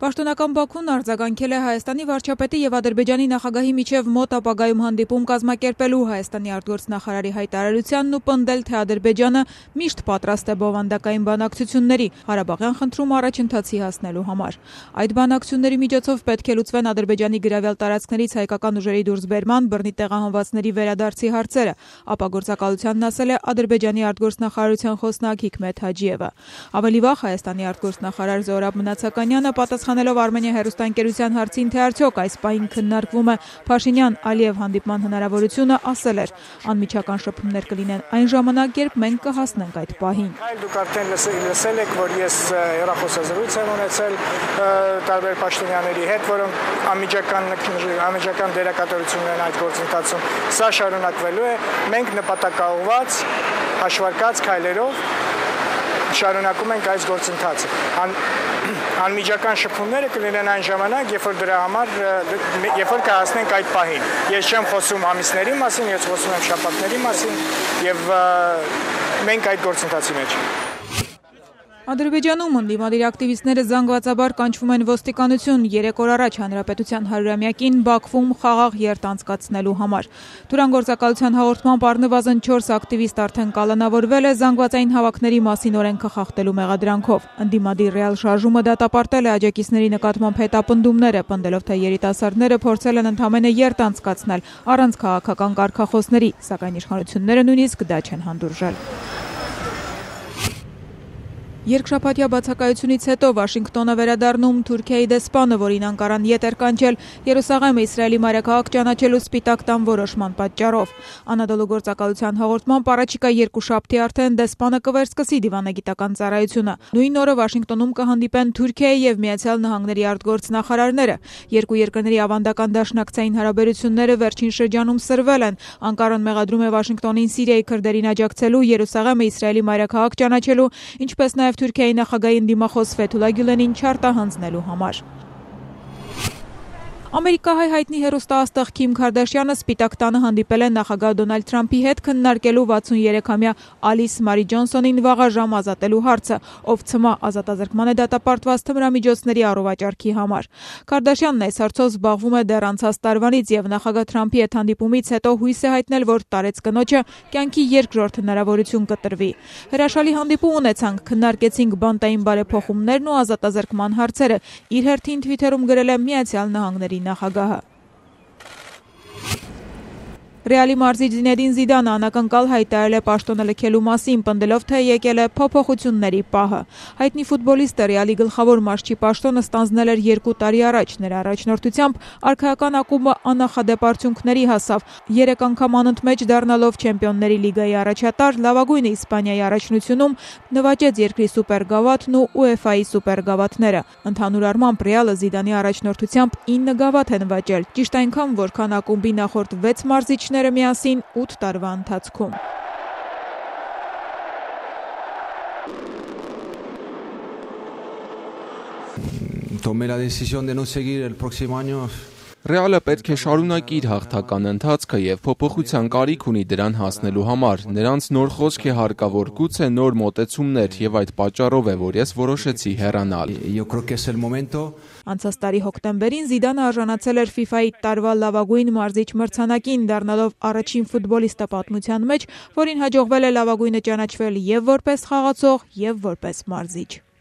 Պաշտոնական Բաքուն արձագանքել է Հայաստանի վարչապետի եւ Ադրբեջանի նախագահի միջև մոտ ապագայում հանդիպում կազմակերպելու Հայաստանի արտգործնախարարի հայտարարությանն ու պնդել, թե Ադրբեջանը միշտ պատրաստ է բովանդակային բանակցությունների Ղարաբաղյան խնդրում առաջընթացի հասնելու համար։ Այդ բանակցությունների միջոցով պետք է լուծվեն Ադրբեջանի գրավյալ տարածքներից հայկական ուժերի դուրսբերման, բռնի տեղահանվածների վերադարձի հարցերը, ապա գործակալությանն ասել է Ադրբեջանի արտգործնախարարության խոսնակ Հիկմեթ Հաջիևը։ Ավելի վաղ Հայաստանի արտգործնախարար Զորաբ Մնացականյանը պատասխանելով Արմենիա հեռուստաընկերության հարցին, թե արդյոք այս պահին քննարկվում է Փաշինյան-Ալիև հանդիպման հնարավորությունը, ասել էր. անմիջական շփումներ կլինեն այն ժամանակ, երբ մենք կհասնենք այդ պահին։ Դուք արդեն լսել եք, որ ես հեռախոսազրույց եմ ունեցել տարբեր պաշտոնյաների հետ, որոնք անմիջական դերակատարություն ունեն այդ գործընթացում։ Սա շարունակվելու է, մենք նպատակաուղղված, հաշվարկած քայլերով շարունակում ենք այս գործընթացը։ Անմիջական շփումները կլինեն այն ժամանակ, երբ որ կհասնենք այդ պահին։ Ես չեմ խոսում ամիսների մասին, ես խոսում եմ շաբաթների մասին եւ մենք այդ գործընթացի մեջ ենք։ Ադրբեջանում ընդդիմադիր ակտիվիստները զանգվածաբար կանչվում են ոստիկանություն 3 օր առաջ հանրապետության 100-ամյակին Բաքվում խաղաղ երթ անցկացնելու համար։ Թուրանգործակալության հաղորդմամբ առնվազն 4 ակտիվիստ արդեն կալանավորվել է զանգվածային հավաքների մասին օրենքը խախտելու մեղադրանքով։ Ընդդիմադիր ռեալ շարժումը դատապարտել է աջակիցների նկատմամբ հետապնդումները, պնդելով, թե երիտասարդները փորձել են ընդամենը երթ անցկացնել առանց քաղաքական կարգախոսների, սակայն իշխանությունները նույնիսկ դա չեն հանդուրժել։ Երկշաբաթյա բացակայությունից հետո Վաշինգտոնը վերադառնում Թուրքիայի դեսպանը, որին Անկարան ետ էր կանչել Երուսաղեմը Իսրայելի մայրաքաղաք ճանաչելու Սպիտակ տան որոշման պատճառով։ Անադոլու գործակալության հաղորդմամբ առաջիկա 2 շաբթի արդեն դեսպանը կվերսկսի դիվանագիտական ծառայությունը։ Նույն օրը Վաշինգտոնում կհանդիպեն Թուրքիայի եւ Միացյալ Նահանգների արտգործնախարարները։ Երկու երկրների ավանդական դաշնակցային հարաբերությունները վերջին շրջանում սրվել են։ Անկարան մեղադրում է Վաշինգտոնին Սիրիայի քրդերին աջակցելու, Երուսաղեմը Իսրայելի մայրաքաղաք ճանաչելու, ինչպես նաև Թուրքիայի նախագահային դիմախոս Ֆեթուլա Գյուլենին չարտահանձնելու համար։ Ամերիկահայ հայտնի հեռուստաաստղ Քիմ Քարդաշյանը Սպիտակ տանը հանդիպել է նախագահ Դոնալդ Թրամփի հետ քննարկելու 63-ամյա Ալիս Մարի Ջոնսոնին վաղաժամ ազատելու հարցը, ով ցմահ ազատազրկման է դատապարտված թմրամիջոցների առողջարքի համար։ Քարդաշյանն այս հարցով զբաղվում է դեռ անցած տարվանից եւ նախագահ Թրամփի հետ հանդիպումից հետո հույս է հայտնել, որ տարեց կնոջը կյանքի երկրորդ հնարավորություն կտրվի։ Հրաշալի հանդիպում ունեցանք, քննարկեցինք բանտային բարեփոխումներն ու ազատազրկման հարցերը։ Իր հերթին Թվիթերում գրել է Միացյալ Նահանգների նախագահը։ Ռեալի մարզիչ Զինեդին Զիդանը անակնկալ հայտարարել է պաշտոնը լքելու մասին, պնդելով, թե եկել է փոփոխությունների պահը։ Հայտնի ֆուտբոլիստը Ռեալի գլխավոր մարզչի պաշտոնը ստանձնել էր 2 տարի առաջ։ Նրա առաջնորդությամբ արքայական ակումբը աննախադեպ արդյունքների հասավ, 3 անգամ անընդմեջ դառնալով Չեմպիոնների լիգայի առաջատար, լավագույնը Իսպանիայի առաջնությունում նվաճեց երկրի սուպերգավաթն ու UEFA-ի սուպերգավաթները։ Ընդհանուր առմամբ Ռեալը Զիդանի առաջնորդությամբ 9 գավաթ է նվաճել, ճիշտ այնքան, որքան ակումբի նախորդ 6 մարզիչները միասին 8 տարվա ընթացքում։ Tomé la decisión de no seguir el próximo año. Ռեալը պետք է շարունակի իր հաղթական ընթացքը եւ փոփոխության կարիք ունի դրան հասնելու համար։ Նրանց նոր խոսք է հարկավոր, գուցե նոր մոտեցումներ եւ այդ պատճառով է, որ ես որոշեցի հեռանալ։ Անցած տարի հոկտեմբերին Զիդանը արժանացել էր FIFA-ի տարվա լավագույն մարզիչ մրցանակին, դառնալով առաջին ֆուտբոլիստը պատմության մեջ, որին հաջողվել է լավագույնը ճանաչվել եւ որպես խաղացող, եւ որպես մարզիչ։